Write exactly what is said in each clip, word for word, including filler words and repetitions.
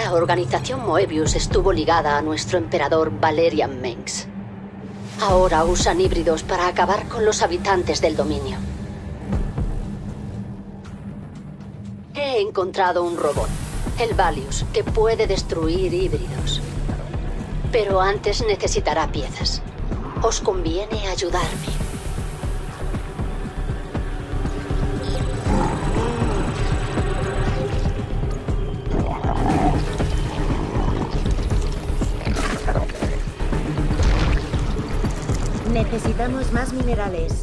La organización Moebius estuvo ligada a nuestro emperador Valerian Mengs. Ahora usan híbridos para acabar con los habitantes del dominio. He encontrado un robot, el Valius, que puede destruir híbridos. Pero antes necesitará piezas. Os conviene ayudarme. Necesitamos más minerales.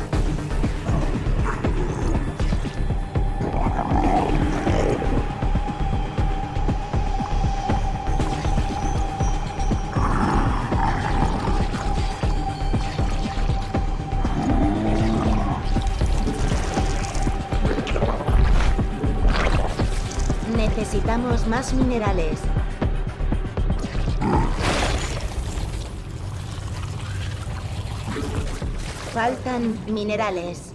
Necesitamos más minerales. Faltan minerales.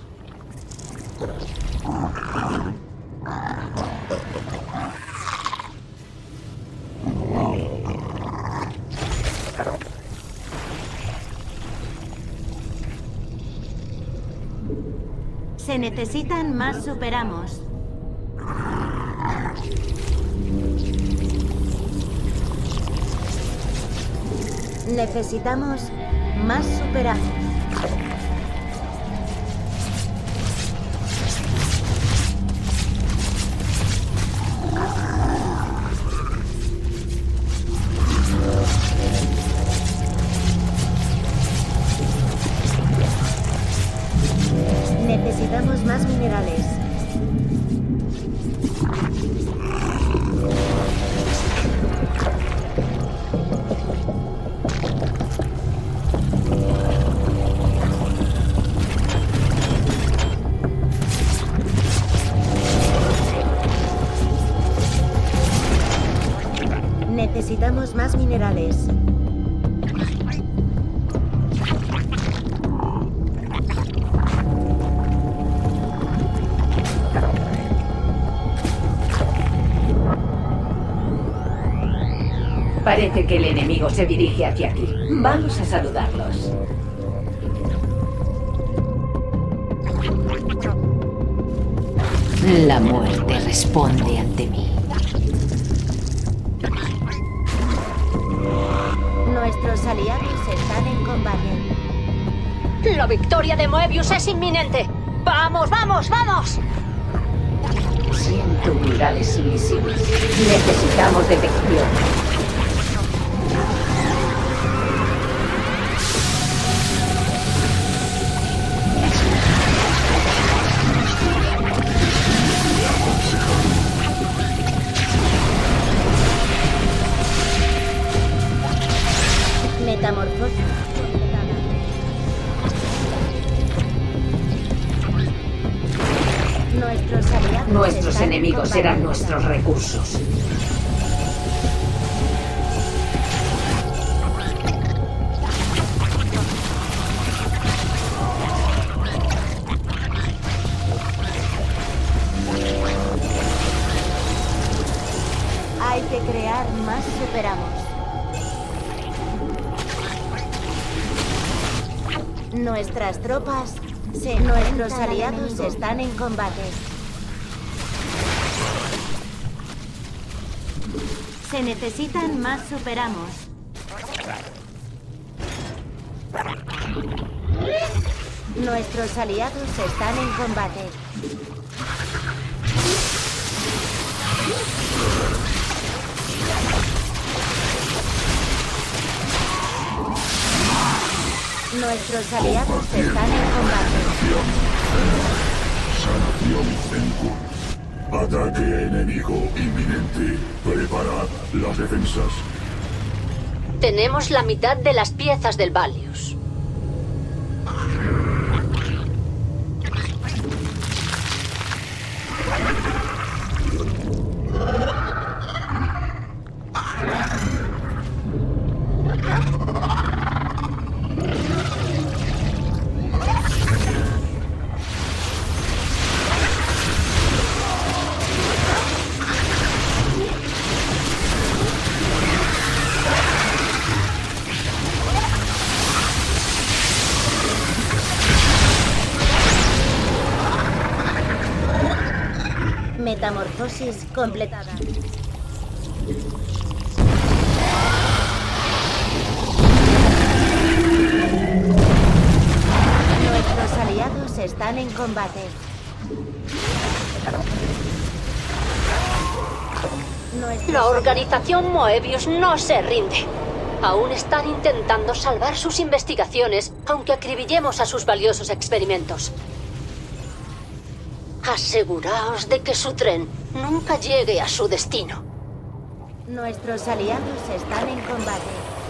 Se necesitan más superamos. Necesitamos más superamos. Necesitamos más minerales. Necesitamos más minerales. Parece que el enemigo se dirige hacia aquí. Vamos a saludarlos. La muerte responde ante mí. Nuestros aliados están en combate. La victoria de Moebius es inminente. ¡Vamos, vamos, vamos! Siento murales invisibles. Necesitamos detección. Metamorfosis. Nuestros aliados Nuestros están enemigos en serán combate. nuestros recursos. Hay que crear más superamos. Nuestras tropas, se, nuestros aliados están en combate. Se necesitan más superamos. Nuestros aliados están en combate. Nuestros aliados están en combate. Sanación en curso. Ataque enemigo inminente. Preparad las defensas. Tenemos la mitad de las piezas del Valius. Metamorfosis completada. Nuestros aliados están en combate. Nuestros La organización Moebius no se rinde. Aún están intentando salvar sus investigaciones, aunque acribillemos a sus valiosos experimentos. Aseguraos de que su tren nunca llegue a su destino. Nuestros aliados están en combate.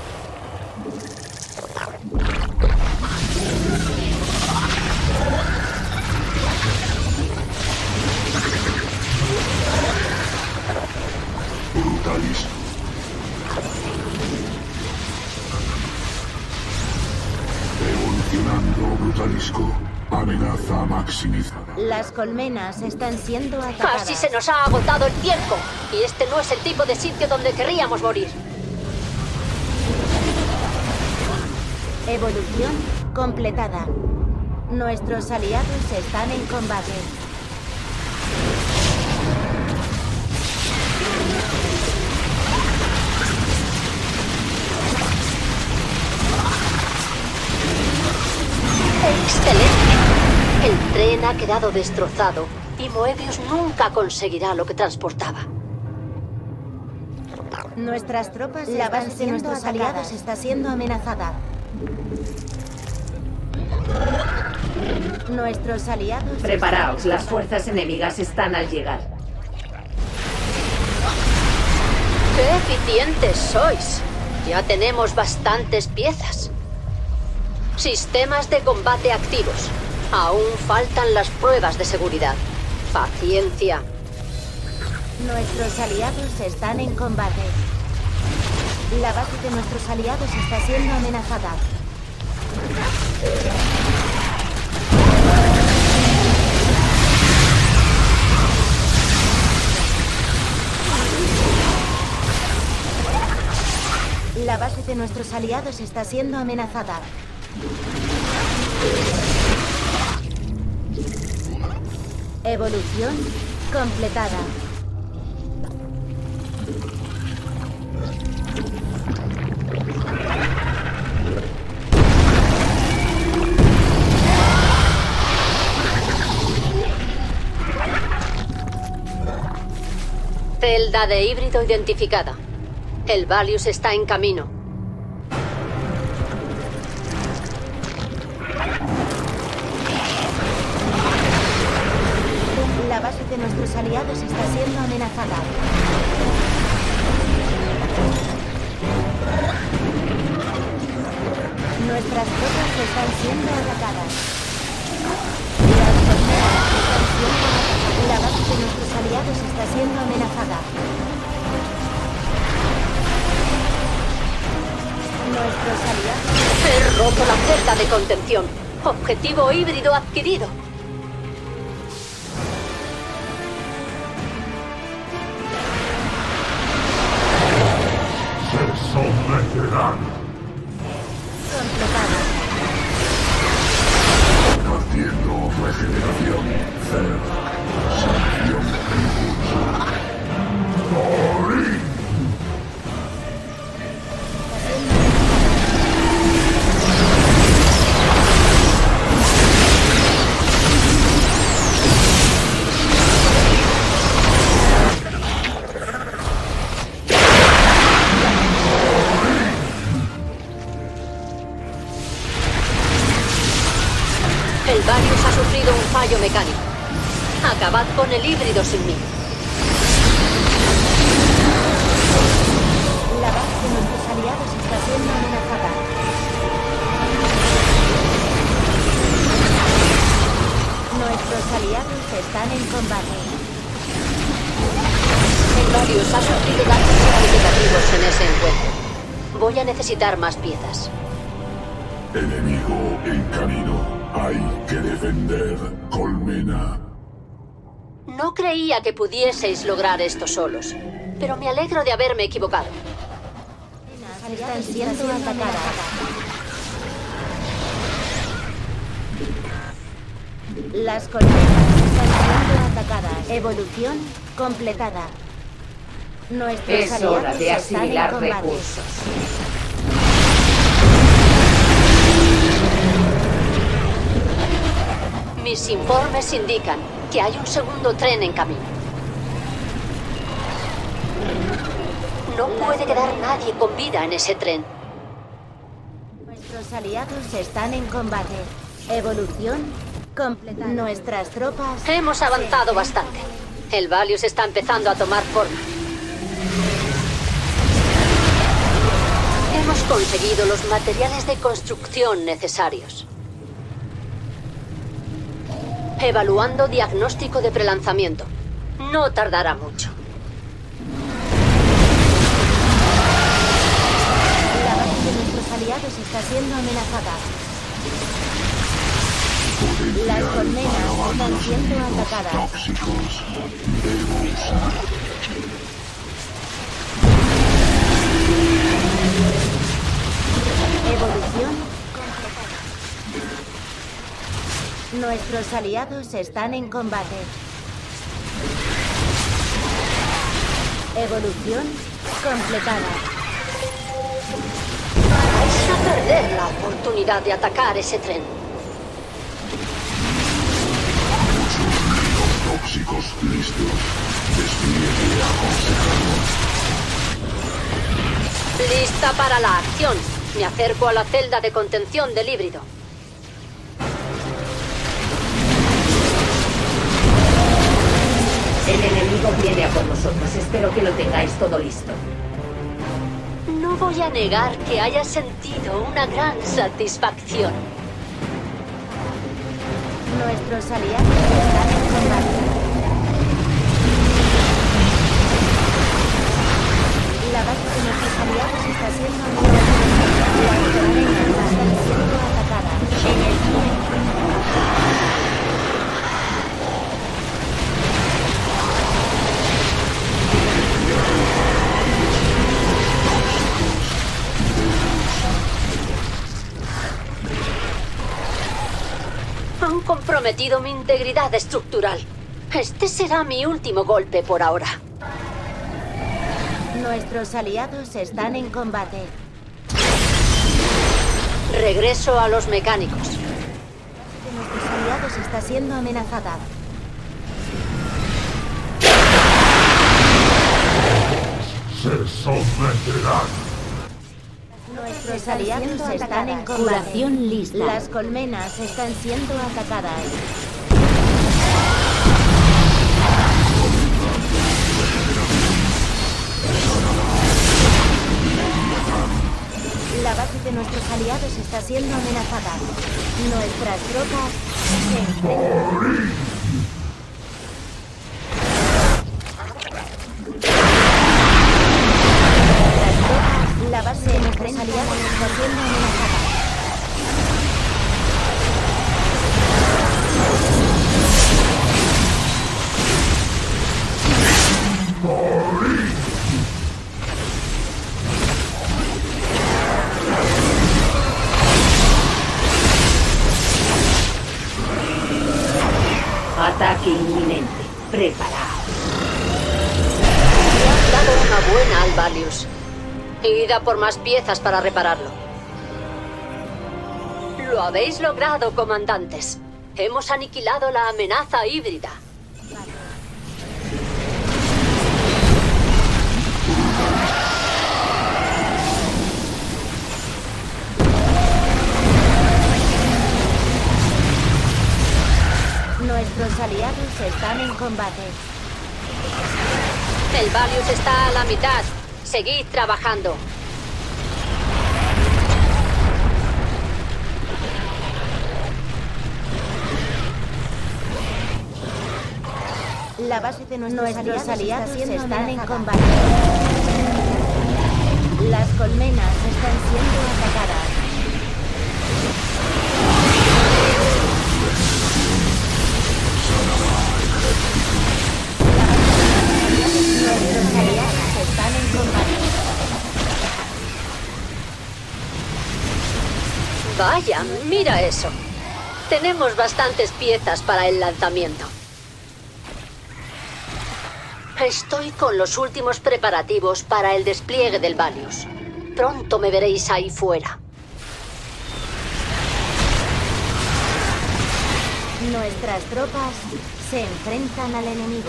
Brutalis. Evolucionando Brutalisco. Amenaza maximizada. Las colmenas están siendo atacadas. Casi se nos ha agotado el tiempo. Y este no es el tipo de sitio donde querríamos morir. Evolución completada. Nuestros aliados están en combate. ¡Excelente! El tren ha quedado destrozado y Moebius nunca conseguirá lo que transportaba. Nuestras tropas, la base de nuestros aliados está siendo amenazada. Nuestros aliados... Preparaos, las fuerzas enemigas están al llegar. ¡Qué eficientes sois! Ya tenemos bastantes piezas. Sistemas de combate activos. Aún faltan las pruebas de seguridad. Paciencia. Nuestros aliados están en combate. La base de nuestros aliados está siendo amenazada. La base de nuestros aliados está siendo amenazada. Evolución completada. Celda de híbrido identificada. El Valius está en camino. La base de nuestros aliados está siendo amenazada. Nuestras tropas están siendo atacadas. Las colmenas están siendo atacadas. La base de nuestros aliados está siendo amenazada. Nuestros aliados... He roto la celda de contención. Objetivo híbrido adquirido. Se someterán. completada. Haciendo regeneración. Cer. Sanación. Impulso. ¡Morir! El Valius ha sufrido un fallo mecánico. Acabad con el híbrido sin mí. La base de nuestros aliados está siendo amenazada. Nuestros aliados están en combate. El Valius ha sufrido daños significativos en ese encuentro. Voy a necesitar más piezas. Enemigo en camino. Hay que defender Colmena. No creía que pudieseis lograr esto solos, pero me alegro de haberme equivocado. Están siendo atacadas. Las colmenas están siendo atacadas. atacadas. Evolución completada. Nuestros Es aliados hora de están en asimilar combate. recursos. Mis informes indican que hay un segundo tren en camino. No puede quedar nadie con vida en ese tren. Nuestros aliados están en combate. Evolución completada. Nuestras tropas... Hemos avanzado bastante. El Valius está empezando a tomar forma. Hemos conseguido los materiales de construcción necesarios. Evaluando diagnóstico de prelanzamiento. No tardará mucho. La base de nuestros aliados está siendo amenazada. Las colmenas están siendo atacadas. Tóxicos. Debo usar. Evolución completada. Nuestros aliados están en combate. Evolución completada. Vais a perder la oportunidad de atacar ese tren. Tóxicos listos. Despliegue aconsejado. Lista para la acción. Me acerco a la celda de contención del híbrido. El enemigo viene a por nosotros. Espero que lo tengáis todo listo. No voy a negar que haya sentido una gran satisfacción. Nuestros aliados están en combate. La base de nuestros aliados está siendo amenazada. Las colmenas están siendo atacadas. En el tren. Han comprometido mi integridad estructural. Este será mi último golpe por ahora. Nuestros aliados están en combate. Regreso a los mecánicos. De nuestros aliados está siendo amenazada. Se someterán. Nuestros aliados están en combate. Curación lista. Las colmenas están siendo atacadas. La base de nuestros aliados está siendo amenazada. Nuestras tropas se enfrentan. Nuestras tropas, la base de nuestros aliados está siendo amenazada. Ataque inminente. Preparaos. Le han dado una buena al Valius. Id a por más piezas para repararlo. Lo habéis logrado, comandantes. Hemos aniquilado la amenaza híbrida. Nuestros aliados están en combate. El Valius está a la mitad. Seguid trabajando. La base de nuestros, nuestros aliados, aliados están en combate. Las colmenas están siendo atacadas. Nuestros aliados están en combate. Vaya, mira eso. Tenemos bastantes piezas para el lanzamiento. Estoy con los últimos preparativos para el despliegue del Valius. Pronto me veréis ahí fuera. Nuestras tropas se enfrentan al enemigo.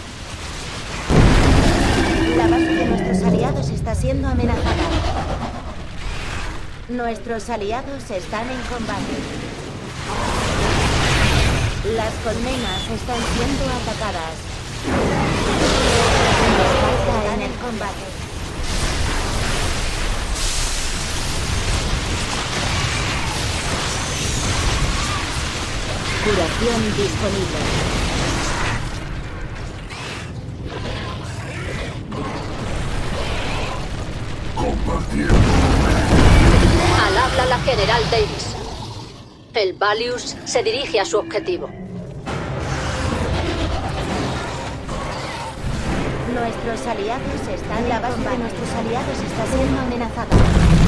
La base de nuestros aliados está siendo amenazada. Nuestros aliados están en combate. Las colmenas están siendo atacadas. Nos falta en el combate. Curación disponible. Compartiendo. Al habla la General Davis. El Valius se dirige a su objetivo. Nuestros aliados están... La base de nuestros aliados está siendo amenazada.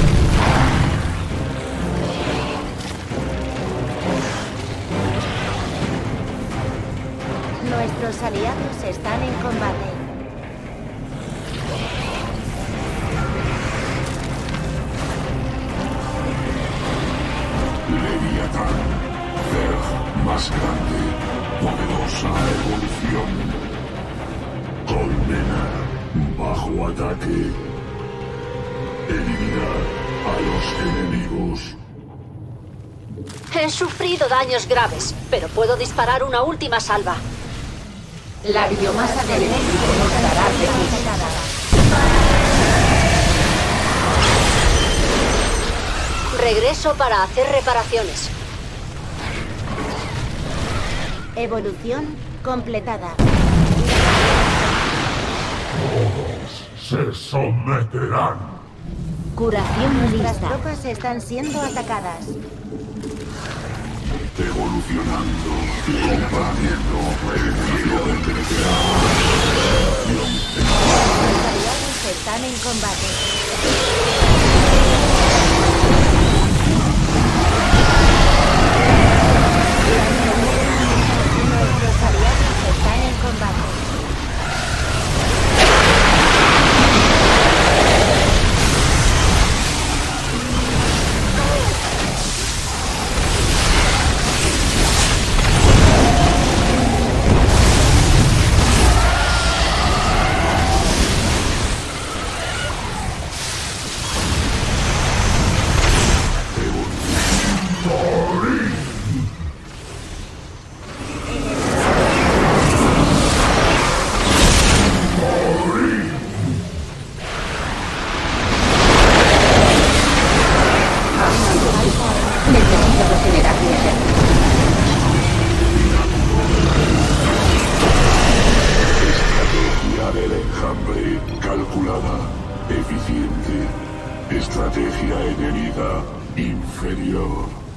Nuestros aliados están en combate. Leviatán. Zerg más grande. Poderosa evolución. Colmena. Bajo ataque. Eliminar a los enemigos. He sufrido daños graves, pero puedo disparar una última salva. La biomasa del enemigo nos dará recursos. Regreso para hacer reparaciones. Evolución completada. Se someterán. Curación lista. Las tropas están siendo atacadas. Evolucionando. Compartiendo. Evolución. Los aliados están en combate. Nuestros aliados están en combate. Eficiente. Estrategia enemiga inferior.